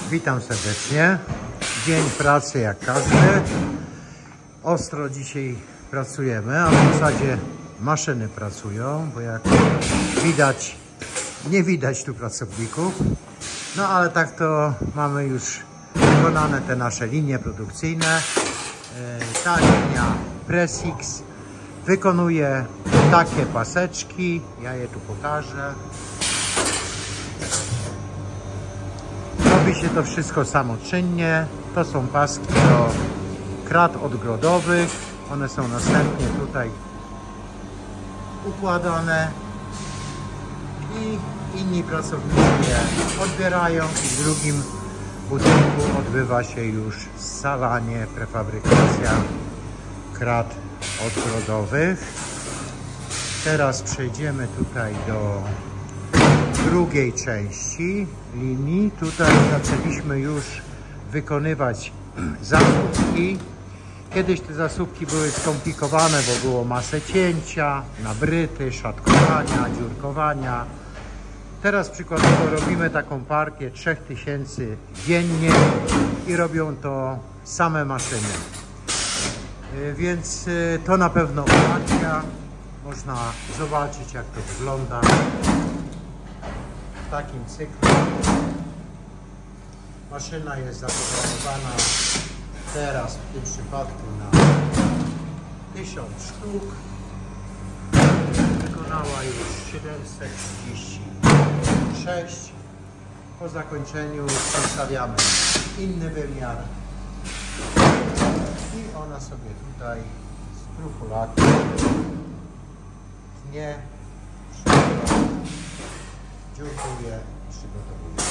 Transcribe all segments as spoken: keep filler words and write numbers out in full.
Witam serdecznie. Dzień pracy jak każdy. Ostro dzisiaj pracujemy, a w zasadzie maszyny pracują, bo jak widać, nie widać tu pracowników. No ale tak to mamy już wykonane te nasze linie produkcyjne. Ta linia Pressix wykonuje takie paseczki. Ja je tu pokażę. Robi się to wszystko samoczynnie. To są paski do krat odgrodowych. One są następnie tutaj układane i inni pracownicy je odbierają i w drugim budynku odbywa się już scalanie, prefabrykacja krat odgrodowych. Teraz przejdziemy tutaj do drugiej części linii. Tutaj zaczęliśmy już wykonywać zasłówki. Kiedyś te zasłówki były skomplikowane, bo było masę cięcia, nabryty, szatkowania, dziurkowania. Teraz przykładowo robimy taką partię trzech tysięcy dziennie i robią to same maszyny. Więc to na pewno ułatwia. Można zobaczyć, jak to wygląda w takim cyklu. Maszyna jest zaprogramowana teraz w tym przypadku na tysiąc sztuk. Wykonała już siedemset trzydzieści sześć. Po zakończeniu przedstawiamy inny wymiar i ona sobie tutaj z krukulaku tnie, dziurkuje, przygotowuje.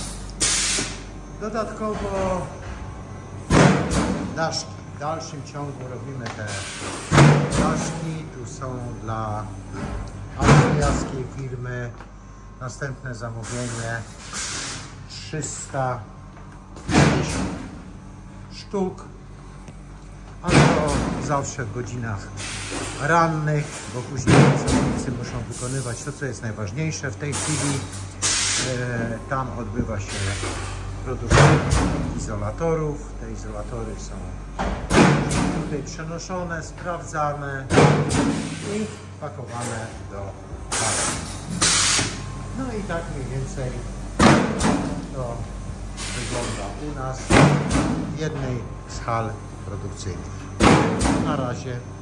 Dodatkowo daszki. W dalszym ciągu robimy te daszki. Tu są dla austriackiej firmy. Następne zamówienie trzysta pięćdziesiąt sztuk, ale to zawsze w godzinach rannych, bo później pracownicy muszą wykonywać to, co jest najważniejsze w tej chwili. E, tam odbywa się produkcja izolatorów. Te izolatory są tutaj przenoszone, sprawdzane i pakowane do paski. No i tak mniej więcej to wygląda u nas w jednej z hal produkcyjnych. Na razie.